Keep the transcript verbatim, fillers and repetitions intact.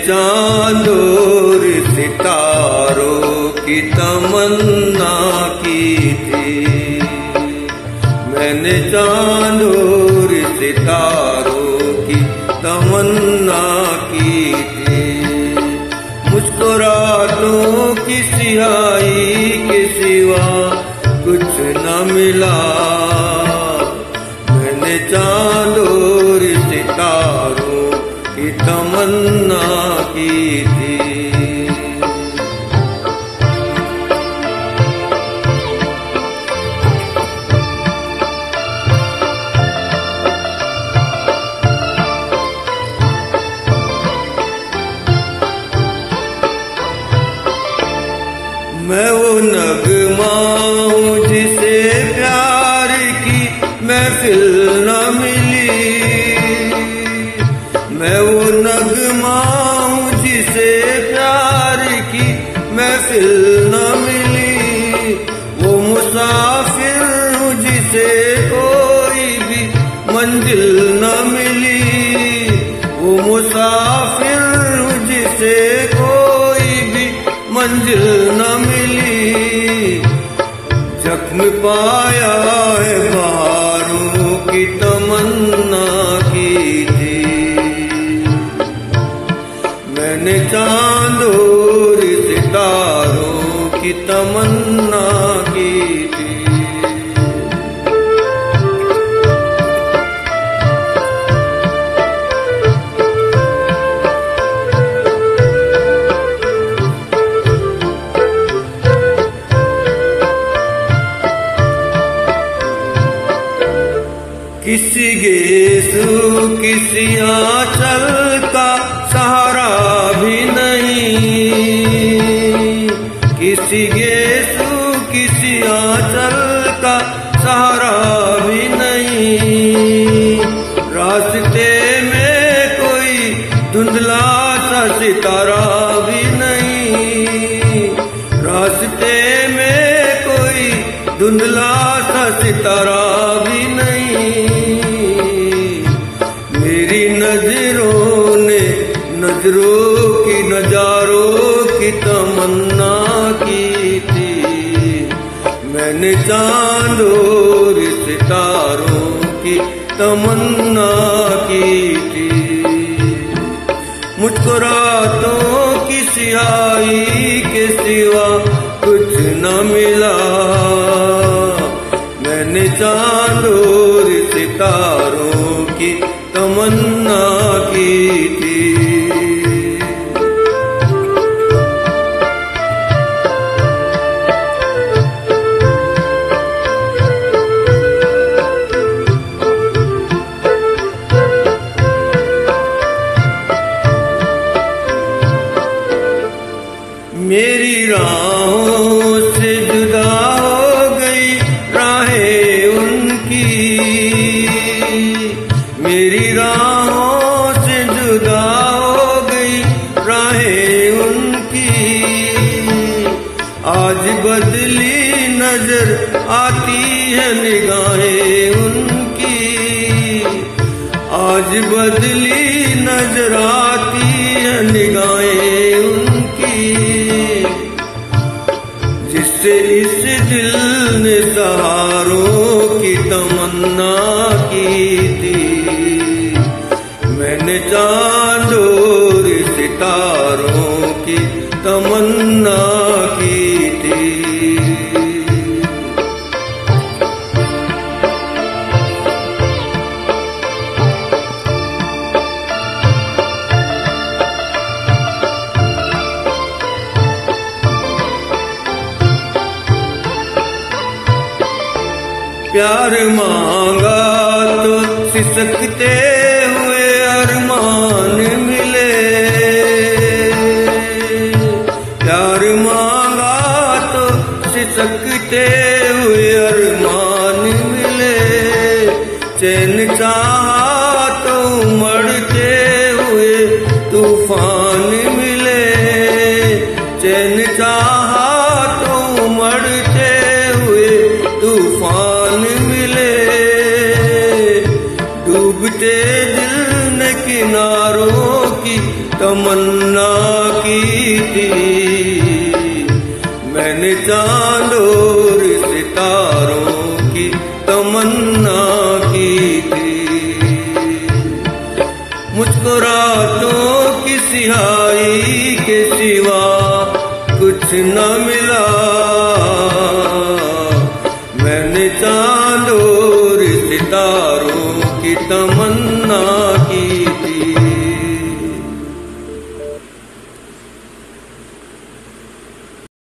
चांद और सितारों की तमन्ना की थी, मैंने चांद और सितारों की तमन्ना की थी। मुझको रातों की सियाही के सिवा कुछ न मिला, मैंने चांद और सितारों की तमन्ना की थी। मैं वो नगमा हूँ जिसे प्यार की महफिल न मिली, मैं वो नगमा हूँ जिसे प्यार की महफिल न मिली। वो मुसाफिर हूँ जिसे कोई भी मंजिल न मिली, वो मुसाफिर हूँ जिसे कोई भी मंजिल न मिली। जख्म पाया है बहारों की तमन्ना की थी, मैंने चांद और सितारों की तमन्ना की थी। किसी गेसु किसी आंचल का सहारा भी नहीं, किसी गेसु किसी आंचल का सहारा भी नहीं। रास्ते में कोई धुंधला सा सितारा भी नहीं, रास्ते में कोई धुंधला सा सितारा भी नहीं। मेरी नजरों ने नजरों की नजारों की तमन्ना की थी, मैंने चांद और सितारों की तमन्ना की थी। मुझको रातों की सियाही के सिवा कुछ न मिला, मैंने चांद और सितारों की तमन्ना की थी। मेरी राहों से जुदा हो गई राहें उनकी, मेरी राहों से जुदा हो गई राहें उनकी। आज बदली नजर आती है निगाहें उनकी, आज बदली नजर आती है निगाहें उनकी। जिससे इस दिल ने सहारों की तमन्ना की थी, मैंने चांद और सितारों की तमन्ना की थी। प्यार मांगा तो सिसकते हुए अरमान मिले, प्यार मांगा तो सिसकते हुए अरमान मिले। चैन चाहा तो उमड़ते हुए तूफान मिले, चैन चाहा तो उमड़ते हुए तूफान मिले। डूबते मैंने चांद और सितारों की तमन्ना की थी। मुझको रातों की सिहाई के सिवा कुछ न मिला। मैंने चांद